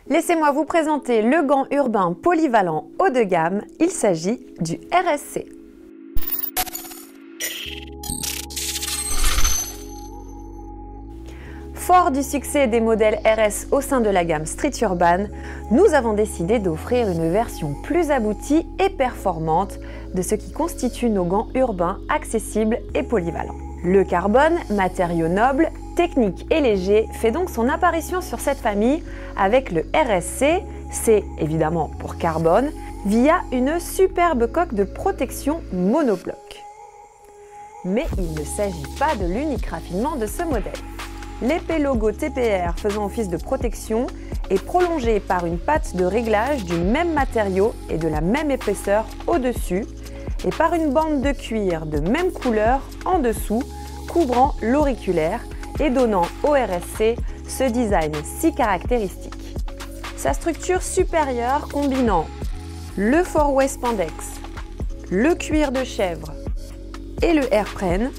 Laissez-moi vous présenter le gant urbain polyvalent haut de gamme, il s'agit du RSC. Fort du succès des modèles RS au sein de la gamme Street Urban, nous avons décidé d'offrir une version plus aboutie et performante de ce qui constitue nos gants urbains accessibles et polyvalents. Le carbone, matériau noble, technique et léger, fait donc son apparition sur cette famille avec le RSC, c'est évidemment pour carbone, via une superbe coque de protection monobloc. Mais il ne s'agit pas de l'unique raffinement de ce modèle. L'épais logo TPR faisant office de protection est prolongé par une patte de réglage du même matériau et de la même épaisseur au-dessus et par une bande de cuir de même couleur en dessous, couvrant l'auriculaire et donnant au RSC ce design si caractéristique. Sa structure supérieure combinant le 4-way spandex, le cuir de chèvre et le airprene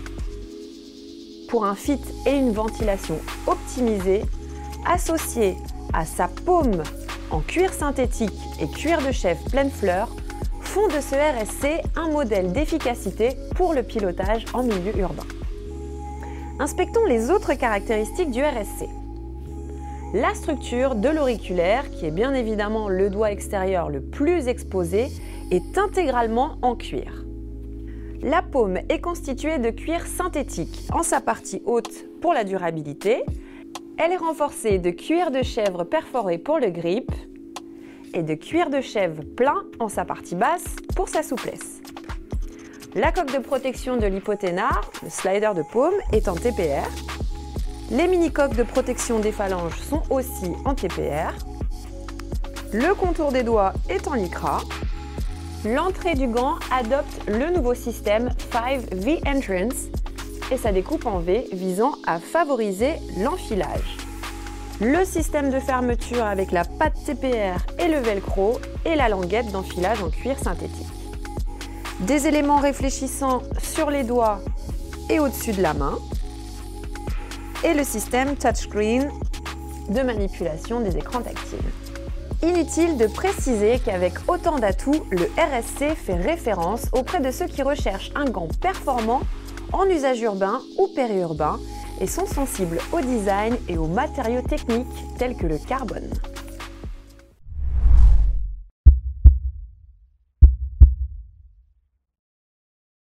pour un fit et une ventilation optimisée, associé à sa paume en cuir synthétique et cuir de chèvre pleine fleur, font de ce RSC un modèle d'efficacité pour le pilotage en milieu urbain. Inspectons les autres caractéristiques du RSC. La structure de l'auriculaire, qui est bien évidemment le doigt extérieur le plus exposé, est intégralement en cuir. La paume est constituée de cuir synthétique en sa partie haute pour la durabilité. Elle est renforcée de cuir de chèvre perforé pour le grip et de cuir de chèvre plein en sa partie basse pour sa souplesse. La coque de protection de l'hypothénare, le slider de paume, est en TPR. Les mini-coques de protection des phalanges sont aussi en TPR. Le contour des doigts est en lycra. L'entrée du gant adopte le nouveau système 5V Entrance et sa découpe en V visant à favoriser l'enfilage. Le système de fermeture avec la patte TPR et le velcro et la languette d'enfilage en cuir synthétique. Des éléments réfléchissants sur les doigts et au-dessus de la main. Et le système touchscreen de manipulation des écrans tactiles. Inutile de préciser qu'avec autant d'atouts, le RSC fait référence auprès de ceux qui recherchent un gant performant en usage urbain ou périurbain et sont sensibles au design et aux matériaux techniques tels que le carbone.